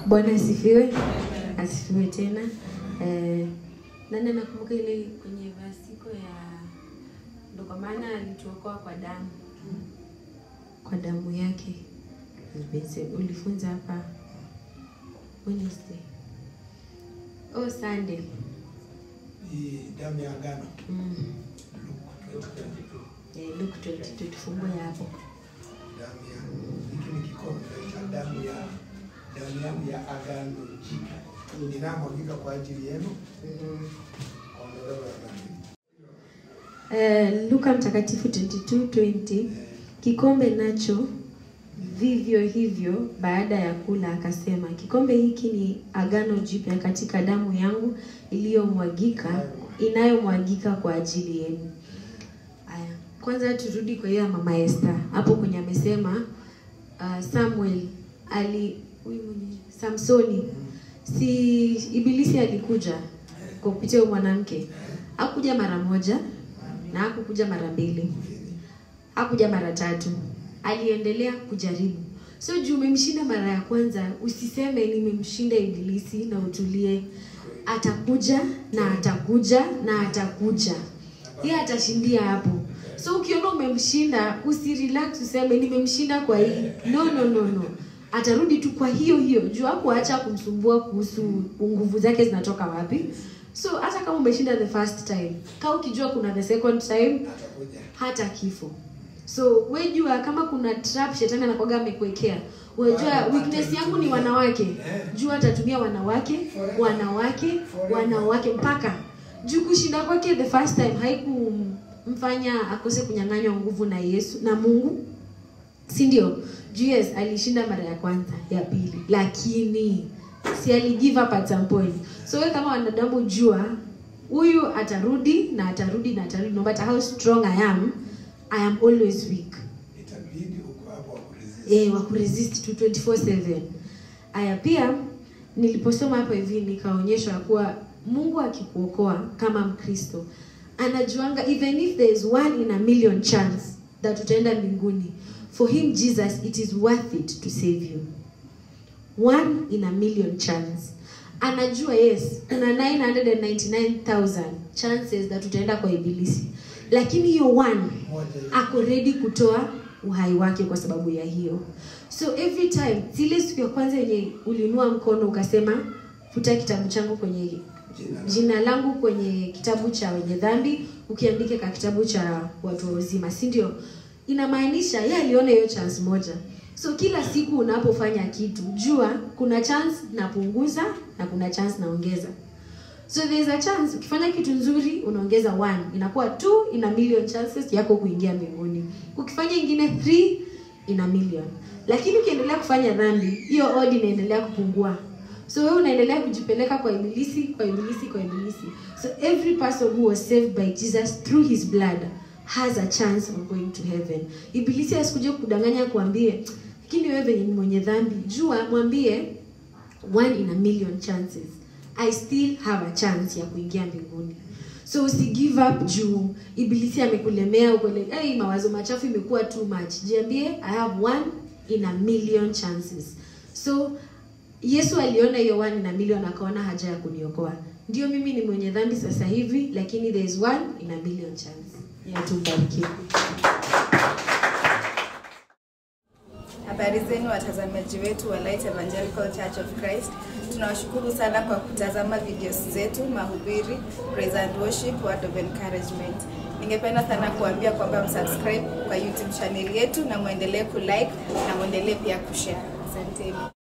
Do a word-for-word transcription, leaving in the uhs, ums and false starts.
Bwana asifiwe. Asifiwe tena. Eh, nani nakumbuka ile kwenye vasiko ya ndo kwa maana alituokoa kwa damu. Kwa damu yake. Nibese ulifunza hapa Wednesday. Oh, Sunday. Ni damu ya agano. Mm. Luke twenty twenty-two. Eh, Luke twenty-two tufungue hapo. Damu ya hiki ni kikombe cha damu ya damu yangu ya agano jipya. Ninamwagika kwa ajili yenu. Mhm. Ondoleo la dhambi. Eh, Luka mtakatifu twenty-two twenty. Kikombe nacho vivyo hivyo baada ya kula akasema, kikombe hiki ni agano jipya katika damu yangu iliyomwagika inayomwagika kwa ajili yenu. Aya, kwanza turudi kwa hiyo mama Esther. Hapo kwenye amesema uh, Samuel ali huyu mwenye Samsoni, si ibilisi alikuja kwa kupitia mwanamke. Hakuja mara moja na hakukuja mara mbili. Hakuja mara tatu. Aliendelea kujaribu. So juu umemshinda mara ya kwanza, usiseme nimemshinda ibilisi na utulie. Atakuja na atakuja na atakuja. Yeye atashindia hapo. So ukiona umemshinda, usirelax useme nimemshinda kwa hii. No no no no. Atarudi tu kwa hiyo hiyo. Juu hapo acha kumsumbua kuhusu nguvu zake zinatoka wapi. So hata kama umeshinda the first time, kama ukijua kuna the second time, hata kifo. So wewe jua kama kuna trap shetani anakuaga amekuwekea. Unajua weakness yangu ni wanawake. Jua atatumia wanawake, wanawake, wanawake mpaka juu kushinda kwake the first time haikumfanya akose kunyang'anywa nguvu na Yesu na Mungu. Si ndio? Juu yes alishinda mara ya kwanza, ya pili. Lakini si ali give up at some point. So wewe kama wanadamu jua huyu atarudi na atarudi na atarudi no matter how strong I am. I am always weak. Itabidi uko hapo wakuresist. Eh, wakuresist to twenty-four seven. Aya pia niliposoma hapo hivi nikaonyeshwa kuwa Mungu akikuokoa kama Mkristo anajuanga even if there is one in a million chance that utaenda mbinguni, for him Jesus it is worth it to save you. One in a million chance. Anajua yes, kuna nine hundred ninety-nine thousand chances that utaenda kwa ibilisi. Lakini hiyo one ako ready kutoa uhai wake kwa sababu ya hiyo. So every time zile siku ya kwanza yenye ulinua mkono ukasema futa kitabu changu kwenye jina langu kwenye kitabu cha wenye dhambi, ukiandike kwa kitabu cha watu wazima, si ndio? Inamaanisha yeye aliona hiyo chance moja. So kila siku unapofanya kitu, jua kuna chance napunguza na kuna chance naongeza. So there is a chance ukifanya kitu nzuri unaongeza one, inakuwa two in a million chances yako kuingia mbinguni. Ukifanya ingine three in a million. Lakini ukiendelea kufanya dhambi, hiyo odd inaendelea kupungua. So wewe unaendelea kujipeleka kwa ibilisi, kwa ibilisi, kwa ibilisi. So every person who was saved by Jesus through his blood has a chance of going to heaven. Ibilisi asikuje kudanganya kuambie, lakini wewe ni mwenye dhambi. Jua mwambie one in a million chances. I still have a chance ya kuingia mbinguni. So usi give up juu ibilisi amekulemea ukole, hey, mawazo machafu imekuwa too much. Jiambie I have one in a million chances. So Yesu aliona hiyo one in a million akaona haja ya kuniokoa. Ndio mimi ni mwenye dhambi sasa hivi, lakini there is one in a million chance. Ya tumbarikiwe. Habari zenu watazamaji wetu wa Light Evangelical Church of Christ. Tunawashukuru sana kwa kutazama videos zetu, mahubiri, praise and worship, word of encouragement. Ningependa sana kuambia kwamba msubscribe kwa YouTube channel yetu na muendelee kulike na muendelee pia kushare. Asante.